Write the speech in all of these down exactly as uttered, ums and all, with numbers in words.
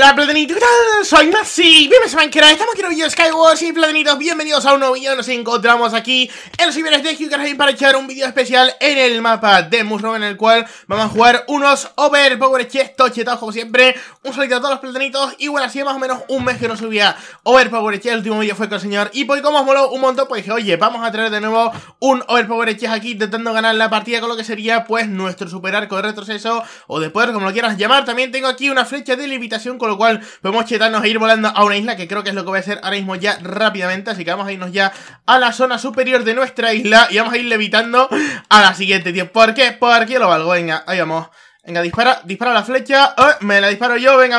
Hola platanitos, ¿qué tal? Soy Maxi, bienvenidos a Minecraft, estamos aquí en un vídeo de Skywars y platanitos, bienvenidos a un nuevo vídeo. Nos encontramos aquí en los servidores de Hugarheim para echar un vídeo especial en el mapa de Mushroom, en el cual vamos a jugar unos Overpower Chests tochetados como siempre. Un saludito a todos los platanitos y bueno, así más o menos un mes que no subía Overpower Chests. El último vídeo fue con el señor y pues como os moló un montón, pues dije, oye, vamos a traer de nuevo un Overpower Chest aquí intentando ganar la partida con lo que sería pues nuestro super arco de retroceso o de poder, como lo quieras llamar. También tengo aquí una flecha de levitación, con lo cual podemos chetarnos e ir volando a una isla, que creo que es lo que voy a hacer ahora mismo ya rápidamente. Así que vamos a irnos ya a la zona superior de nuestra isla y vamos a ir levitando a la siguiente, tío. ¿Por qué? Porque lo valgo. Venga, ahí vamos. Venga, dispara, dispara la flecha. Oh, me la disparo yo, venga.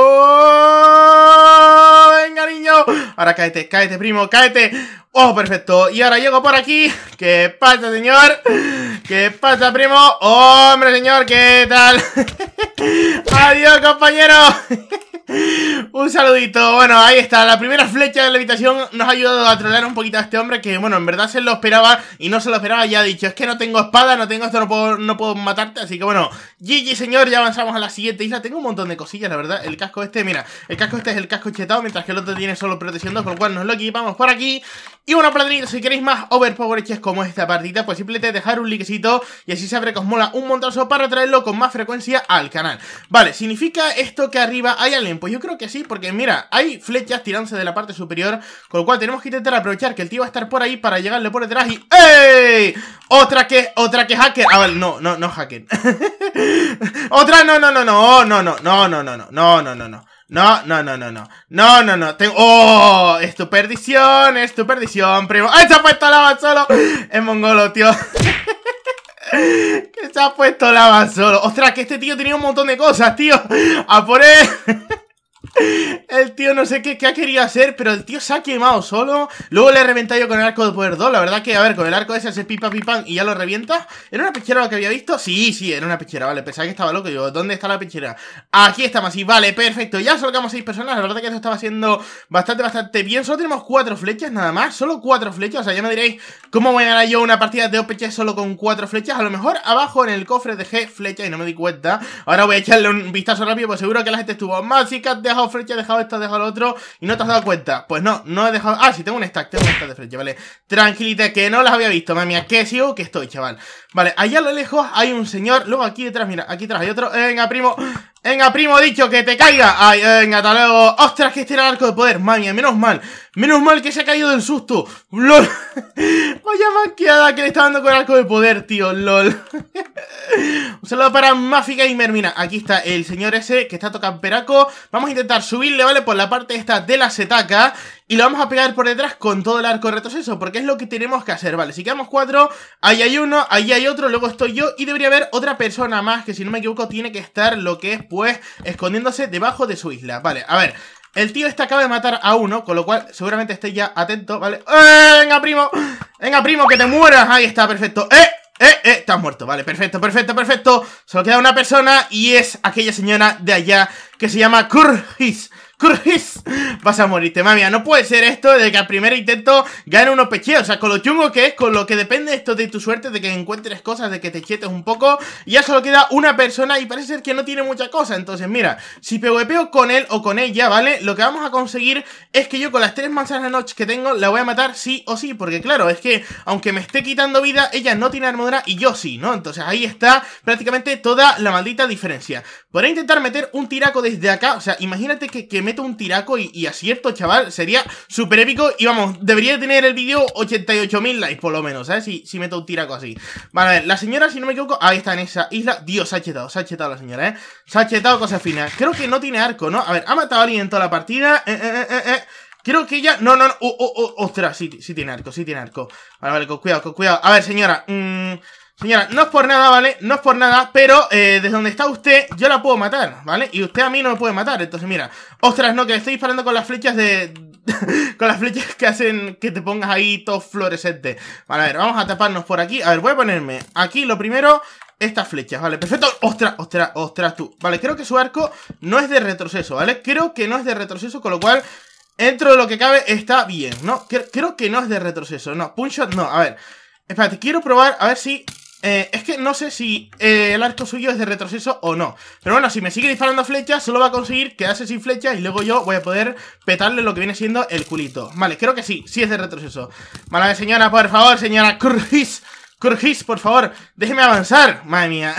Oh, venga, niño. Ahora cáete, cáete, primo, cáete. Oh, perfecto. Y ahora llego por aquí. ¿Qué pasa, señor? ¿Qué pasa, primo? Hombre, señor, ¿qué tal? Adiós, compañero. Un saludito. Bueno, ahí está, la primera flecha de levitación nos ha ayudado a trolear un poquito a este hombre, que bueno, en verdad se lo esperaba y no se lo esperaba. Ya ha dicho, es que no tengo espada, no tengo esto, no puedo, no puedo matarte. Así que bueno, G G, señor, ya avanzamos a la siguiente isla. Tengo un montón de cosillas, la verdad. El casco este, mira, el casco este es el casco chetado, mientras que el otro tiene solo protección dos, con lo cual nos lo equipamos por aquí. Y bueno, platanitos, si queréis más Overpower Chests como esta partida, pues simplemente dejar un likecito y así sabré que os mola un montonazo para traerlo con más frecuencia al canal. Vale, ¿significa esto que arriba hay alguien? Pues yo creo que sí, porque mira, hay flechas tirándose de la parte superior, con lo cual tenemos que intentar aprovechar que el tío va a estar por ahí para llegarle por detrás y... ¡ey! Otra que, otra que hacker. Ah, vale, no, no, no hacker. Otra, no, no, no, no, no, no, no, no, no, no, no, no, no, no. No, no, no, no, no, no, no, no, tengo... ¡Oh! Es tu perdición, es tu perdición, primo. ¡Ay, se ha puesto lava solo! Es mongolo, tío. Que se ha puesto lava solo. Ostras, que este tío tenía un montón de cosas, tío. A por él. El tío no sé qué, qué ha querido hacer, pero el tío se ha quemado solo. Luego le he reventado yo con el arco de poder dos. La verdad que, a ver, con el arco ese hace pipa pipan y ya lo revienta. ¿Era una pechera lo que había visto? Sí, sí, era una pechera, vale, pensaba que estaba loco. Digo, ¿dónde está la pechera? Aquí estamos, así, vale, perfecto. Ya soltamos seis personas, la verdad que esto estaba haciendo bastante, bastante bien. Solo tenemos cuatro flechas nada más, solo cuatro flechas. O sea, ya me diréis, ¿cómo voy a ganar yo una partida de O P C solo con cuatro flechas? A lo mejor abajo en el cofre dejé flechas y no me di cuenta. Ahora voy a echarle un vistazo rápido, pues seguro que la gente estuvo más y que has dejado flechas, dejado esto, dejado lo otro y no te has dado cuenta. Pues no, no he dejado... Ah, sí, tengo un stack, tengo un stack de flecha, vale. Tranquilita, que no las había visto, mami mía, que sigo que estoy, chaval. Vale, allá a lo lejos hay un señor. Luego aquí detrás, mira, aquí atrás hay otro. Venga, primo, venga, primo, dicho, que te caiga. Ay, venga, hasta luego. Ostras, que este era el arco de poder, mami mía, menos mal. Menos mal que se ha caído del susto. LOL. Vaya manqueada que le está dando con el arco de poder, tío, lol. Un saludo para Mafia Gamer. Mira, aquí está el señor ese que está tocando peraco. Vamos a intentar subirle, ¿vale? Por la parte esta de la setaca. Y lo vamos a pegar por detrás con todo el arco de retroceso, porque es lo que tenemos que hacer, ¿vale? Si quedamos cuatro, ahí hay uno, ahí hay otro, luego estoy yo y debería haber otra persona más que, si no me equivoco, tiene que estar lo que es, pues, escondiéndose debajo de su isla. Vale, a ver... El tío este acaba de matar a uno, con lo cual seguramente esté ya atento, ¿vale? ¡Eh! ¡Venga, primo! ¡Venga, primo, que te mueras! Ahí está, perfecto. ¡Eh! ¡Eh! ¡Eh! Estás muerto, vale, perfecto, perfecto, perfecto. Solo queda una persona y es aquella señora de allá que se llama Kurhis. Kurhis, vas a morirte, mami. No puede ser esto de que al primer intento gane unos pecheos. O sea, con lo chungo que es, con lo que depende esto de tu suerte, de que encuentres cosas, de que te chetes un poco. Y ya solo queda una persona y parece ser que no tiene mucha cosa. Entonces, mira, si pvpeo con él o con ella, ¿vale? Lo que vamos a conseguir es que yo con las tres manzanas de noche que tengo la voy a matar sí o sí. Porque claro, es que aunque me esté quitando vida, ella no tiene armadura y yo sí, ¿no? Entonces ahí está prácticamente toda la maldita diferencia. Podré intentar meter un tiraco desde acá. O sea, imagínate que, que meto un tiraco y, y acierto, chaval. Sería súper épico. Y vamos, debería tener el vídeo ochenta y ocho mil likes por lo menos, ¿sabes? Si, si meto un tiraco así. Vale, a ver, la señora, si no me equivoco, ahí está en esa isla. Dios, se ha chetado, se ha chetado la señora, ¿eh? Se ha chetado cosas finas. Creo que no tiene arco, ¿no? A ver, ha matado a alguien en toda la partida. Eh, eh, eh, eh. Creo que ella... No, no, no. Oh, oh, oh, ostras, sí, sí tiene arco, sí tiene arco. Vale, vale, con cuidado, con cuidado. A ver, señora. Mmm... Señora, no es por nada, ¿vale? No es por nada, pero eh, desde donde está usted yo la puedo matar, ¿vale? Y usted a mí no me puede matar, entonces mira. Ostras, no, que le estoy disparando con las flechas de... con las flechas que hacen que te pongas ahí todo fluorescente. Vale, a ver, vamos a taparnos por aquí. A ver, voy a ponerme aquí lo primero, estas flechas, ¿vale? Perfecto. Ostras, ostras, ostras tú. Vale, creo que su arco no es de retroceso, ¿vale? Creo que no es de retroceso, con lo cual... Dentro de lo que cabe está bien, ¿no? Creo que no es de retroceso, no. Punch shot, no, a ver. Espérate, quiero probar, a ver si... eh, es que no sé si eh, el arco suyo es de retroceso o no. Pero bueno, si me sigue disparando flechas, solo va a conseguir quedarse sin flechas y luego yo voy a poder petarle lo que viene siendo el culito. Vale, creo que sí, sí es de retroceso. Vale, señora, por favor, señora, Kurgis, Kurgis, por favor, déjeme avanzar. Madre mía.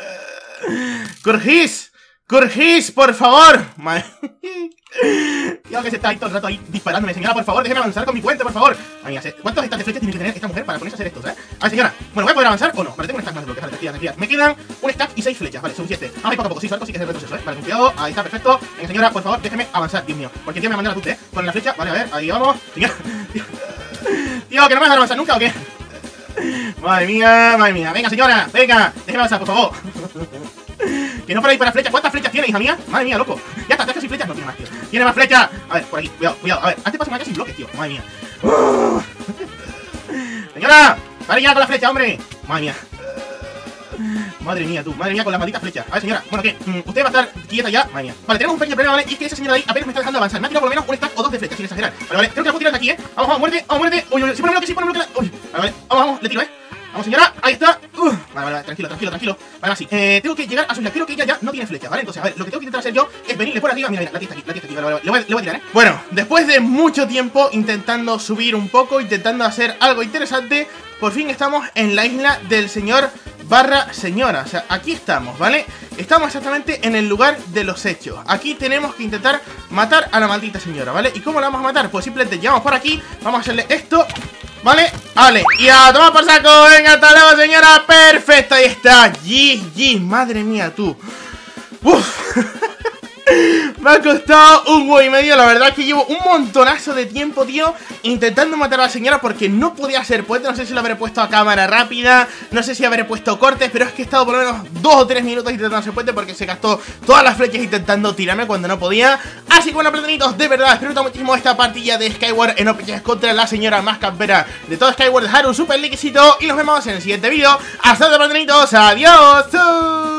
Kurgis, Kurgis, por favor. Madre... Tío, que se está ahí todo el rato ahí disparándome. Señora, por favor, déjeme avanzar con mi puente, por favor. Ay, mía, ¿cuántos stacks de flechas tiene que tener esta mujer para ponerse a hacer esto, eh? A ver, señora, bueno, ¿voy a poder avanzar o no? Vale, tengo un stack más de bloques, vale, tranquila, tranquila. Me quedan un stack y seis flechas, vale, suficiente. Vamos a ir poco a poco, sí, su arco sí que es el retroceso, eh. Vale, con cuidado, ahí está, perfecto. Venga, señora, por favor, déjeme avanzar, Dios mío. Porque el tío me manda la tute, eh. Con la flecha, vale, a ver, ahí vamos. Señora, tío, tío, que no me vas a dejar avanzar nunca o qué. Madre mía, madre mía. Venga, señora, venga, déjeme avanzar, por favor. Que no para disparar flechas. ¿Cuántas flechas tiene, hija mía? Madre mía, loco. Ya está, está sin flechas. No tiene más, tío. Tiene más flechas. A ver, por aquí. Cuidado, cuidado. A ver, hazte paso más sin bloques, tío. Madre mía. Uh. Señora, vale ya con la flecha, hombre. Madre mía. Madre mía, tú. Madre mía, con las malditas flechas. A ver, señora. Bueno, ¿qué? Mm, usted va a estar quieta ya. Madre mía. Vale, tenemos un pequeño problema, ¿vale? Y es que esa señora de ahí apenas me está dejando avanzar. Me ha tirado por lo menos un stack o dos de flechas, sin exagerar. Vale, vale. Creo que la puedo tirar de aquí, ¿eh? Vamos, vamos, muerte. Vamos, muerte. Uy, uy, sí, pone bloque, sí, pone bloque. Uy. Vale, vale. Vamos, vamos. Le tiro, ¿eh? Vamos, señora, ahí está. Uh, vale, vale, vale, tranquilo, tranquilo, tranquilo. Vale, así. Eh, tengo que llegar a su isla. Creo que ella ya no tiene flecha, ¿vale? Entonces, a ver, lo que tengo que intentar hacer yo es venirle por arriba. Mira, mira, la tía está aquí, la tía está aquí. Vale, vale, vale. Le voy, le voy a tirar, ¿eh? Bueno, después de mucho tiempo intentando subir un poco, intentando hacer algo interesante, por fin estamos en la isla del señor barra señora. O sea, aquí estamos, ¿vale? Estamos exactamente en el lugar de los hechos. Aquí tenemos que intentar matar a la maldita señora, ¿vale? ¿Y cómo la vamos a matar? Pues simplemente llegamos por aquí, vamos a hacerle esto, ¿vale? Vale, y a tomar por saco. Venga, hasta luego, señora. Perfecto, ahí está. G G, madre mía, tú. Uf. Me ha costado un huevo y medio. La verdad es que llevo un montonazo de tiempo, tío, intentando matar a la señora porque no podía hacer puente. No sé si lo habré puesto a cámara rápida, no sé si habré puesto cortes, pero es que he estado por lo menos dos o tres minutos intentando hacer puente porque se gastó todas las flechas intentando tirarme cuando no podía. Así que bueno, platanitos, de verdad, disfruto muchísimo esta partida de Skyward en Open Chess contra la señora más campera de todo Skyward. Dejar un super likecito y nos vemos en el siguiente vídeo. Hasta luego, platanitos, adiós.